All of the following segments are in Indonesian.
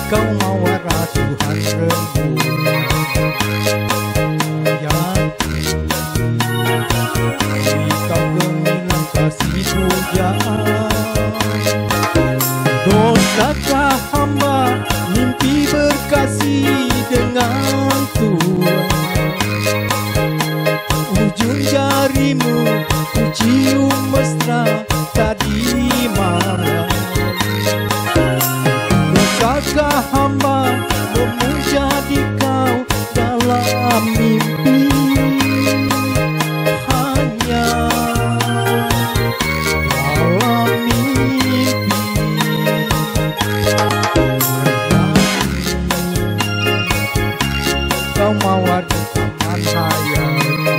kau mawar Tuhan rembuk yang kau gemilang kasih pujaan. Dosakah hamba mimpi berkasih dengan Tuhan? Ujung jarimu ku cium mesra tadi malam. Dosakah hamba memuja di kau dalam mimpi? Hanya dalam mimpi. Kau mawar di taman hayal,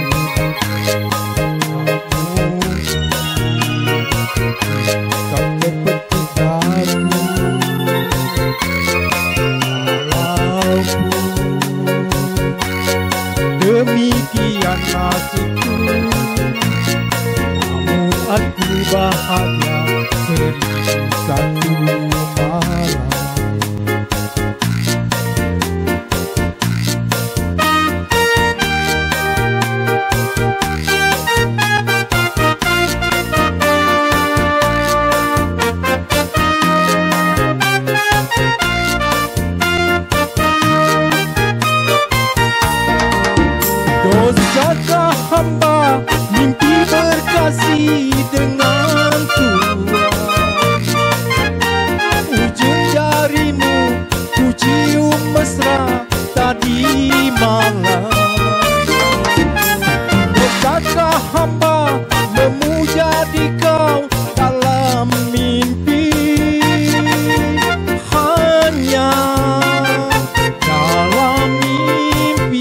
kau terpetik daru. Demikian nasibku, namun aku bahagia 1001 malam. Dosakah hamba mimpi berkasih dengan Tuhan? Ujung jarimu ku cium mesra tadi malam. Dosakah hamba memuja di kau dalam mimpi? Hanya dalam mimpi.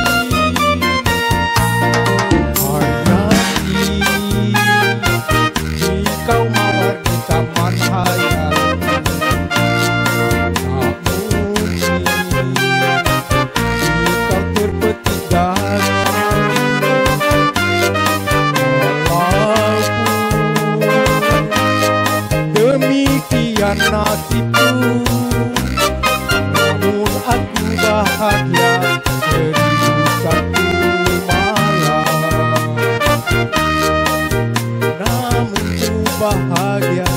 Kau mawar di taman hayal, tak mungkin kau terpetik daru. Walaupun demikian nasibku, namun aku bahagia 1001 malam. Namun ku bahagia